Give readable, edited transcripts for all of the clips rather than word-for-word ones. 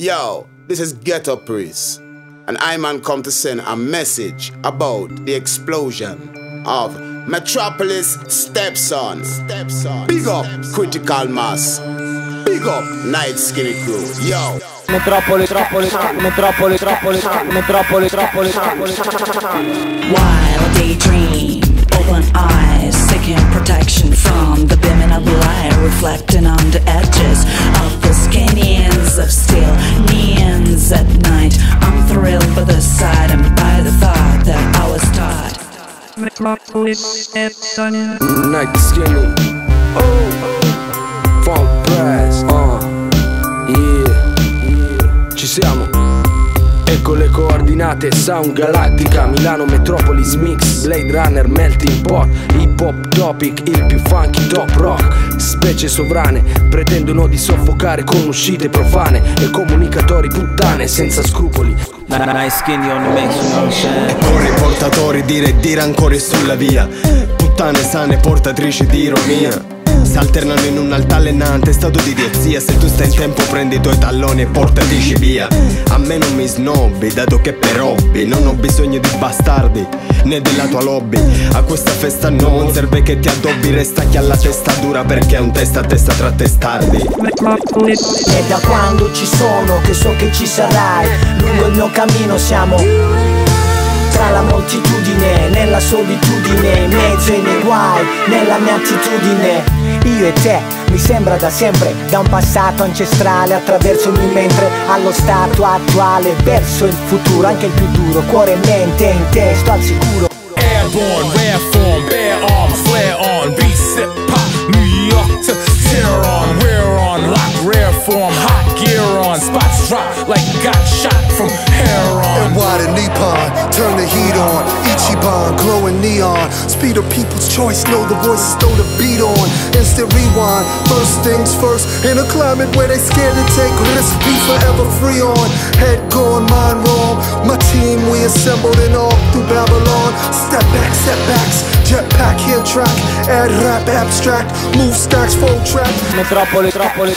Yo, this is Ghetto Priest, and I man come to send a message about the explosion of Metropolis Stepson. Big up Critical Mass. Big up Night Skinny Crew. Yo. Metropolis. While daydream, open eyes, seeking protection from the beaming of light, reflecting on the edges of the skinny ends of steel, neons at night. I'm thrilled by the sight and by the thought that I was taught. Metropolis Stepson. Night Skinny. Funk Press. Ci siamo. Ecco le coordinate, Sound Galattica, Milano Metropolis Mix, Blade Runner, Melting Pot, Hip Hop Topic, il più funky top rock. Specie sovrane pretendono di soffocare con uscite profane e comunicatori puttane senza scrupoli. Nice Skinny on the mix, you know what I'm saying? Corri portatori di rancore sulla via, puttane sane portatrici di ironia. Si alternano in un altalenante stato di idiozia. Se tu stai in tempo prendi i tuoi talloni e portatici via. A me non mi snobbi, dato che per hobby non ho bisogno di bastardi né della tua lobby. A questa festa non serve che ti addobbi, resta chi ha la testa dura perché è un testa a testa tra testardi. È da quando ci sono che so che ci sarai. Lungo il mio cammino siamo tra la moltitudine, nella solitudine, in mezzo ai miei guai, nella mia attitudine. Io e te, mi sembra da sempre, da un passato ancestrale attraverso il mentre allo stato attuale, verso il futuro, anche il più duro, cuore e mente in te, sto al sicuro. Airborne, rare form, bare arms, flare on, beat set, pop, New York to Tehran, we're on lock, rare form, hot gear on, spots drop like got shot from heroin. And why the Nippon, turn the heat on, Ichiban, glowing neon, speed of people's choice, know the voices, throw the beat on, instant rewind, first things first, in a climate where they scared to take risks, be forever free on, head gone, mind wrong, my team we assembled and all through Babylon, step back, setbacks, jetpack, hill track, add rap, abstract, move stacks, full track. Metropolis.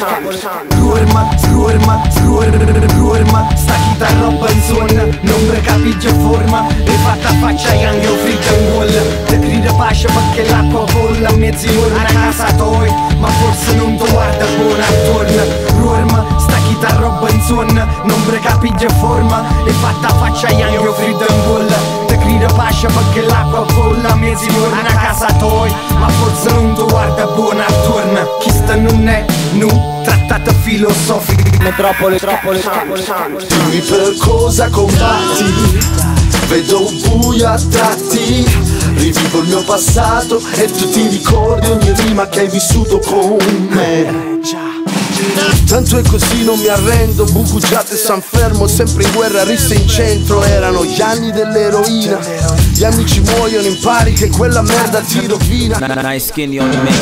Ruorma, sta chitarra roba in zona, non capisce forma, e fatta faccia young o fritta in wall. Te grida pace perché l'acqua bolla, mezzi torna a casa toi, ma forse non ti guarda buona attorno. Ruorma, sta chitarra roba in zona, non capisce forma, e fatta faccia young o fritta in wall. Te grida pace perché l'acqua bolla, mezzi torna a casa toi, ma forse non ti guarda buona attorno. Chi sta non è, nu, trattata filosofica. Metropolis. Dimmi per cosa combatti, vedo un buio a tratti, rivivo il mio passato e tu ti ricordi ogni rima che hai vissuto con me. Tanto è così, non mi arrendo, bucugiate San Fermo, sempre in guerra, risse in centro, erano gli anni dell'eroina. Gli amici muoiono, impari che quella merda ti rovina. Nice Skinny on the mix.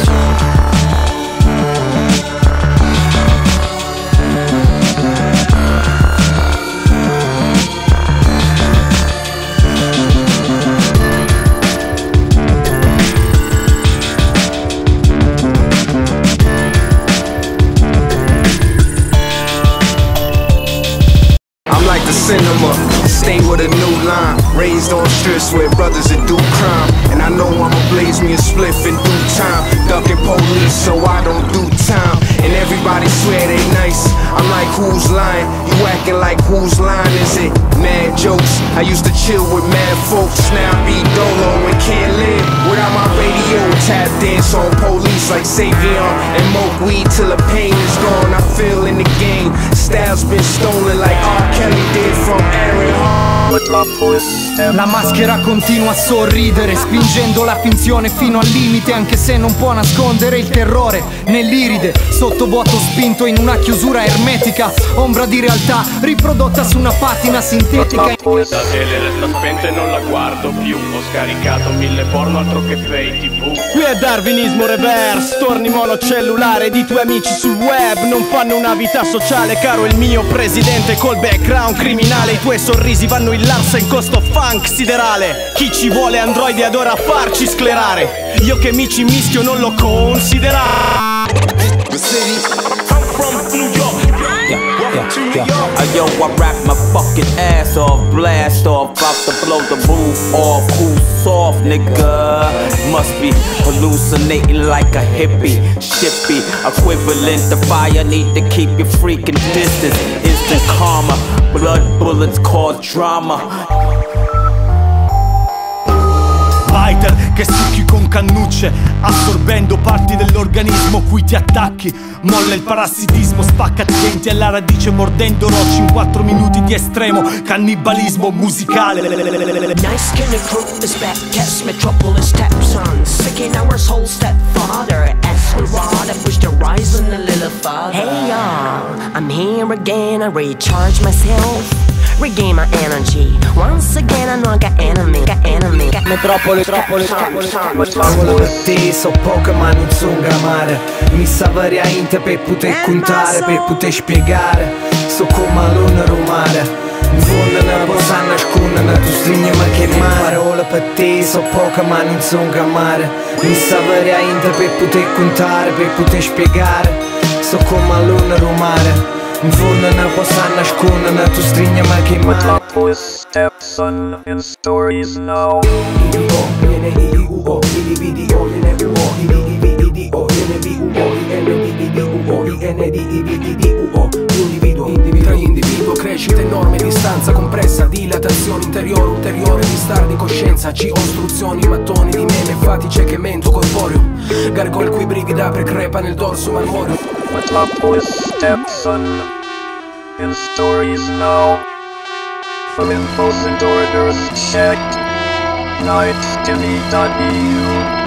Cinema, stay with a new line. Raised on strips where brothers that do crime, and I know I'ma blaze me a spliff in due time. Ducking police so I don't do time, and everybody swear they nice. I'm like, who's lying? You acting like whose line is it? Mad jokes, I used to chill with mad folks. Now I be dolo and can't live without my radio. Tap dance on police like Savion, and smoke weed till the pain is gone. I feel in the game, style's been stolen like R. Kelly did from Aaron Hall. La maschera continua a sorridere, spingendo la finzione fino al limite, anche se non può nascondere il terrore nell'iride. Sottovuoto spinto in una chiusura ermetica, ombra di realtà riprodotta su una patina sintetica. La tele resta spenta e non la guardo più, ho scaricato 1000 porno altro che pay tv. Qui è darwinismo reverse, torni monocellulare di tuoi amici sul web, non fanno una vita sociale, caro il mio presidente col background criminale. I tuoi sorrisi vanno in larsa in costo funk siderale. Chi ci vuole androidi adora farci sclerare, io che mi ci mischio non lo considera. I'm from New York. Yo, I rap my fucking ass off, blast off, about to blow the roof off. Who's soft, nigga? Must be hallucinating like a hippie. Shippy, equivalent to fire. Need to keep your freaking distance. Instant karma, blood bullets cause drama. Fighter che succhi con cannucce, assorbendo parti dell'organismo cui ti attacchi. Molla il parassitismo, spaccati i denti alla radice mordendo rocci in 4 minuti di estremo cannibalismo musicale. Nice skin crew is back, yes, Metropolis stepson. Sicking our soul stepfather. As we ride, I push the horizon a little farther. Hey y'all, I'm here again, I recharge myself. Regain my energy. Once again I know I got enemy. Metropoli. Parole per te, so poche ma non son gramare. Mi sa variante per poter contare, per poter spiegare. So come l'una romare. In fondo ne possa nascondere, tu stringi ma che mare. Parole per te, so poche ma non son gramare. Mi sa variante per poter contare, per poter spiegare. So come l'una romare. In fondo ne possa nascondere, tu stringi ma che mare. Metropolis stepson in stories now. Tra gli individuo crescita enorme distanza compressa, dilatazione interiore, ulteriore distar di coscienza, ostruzioni, mattoni di meme, fatice che mento corporeo, gargoyle cui brivida per crepa nel dorso marmoreo. Metropolis stepson in stories now. From infos and orders checked. Nightskinny.eu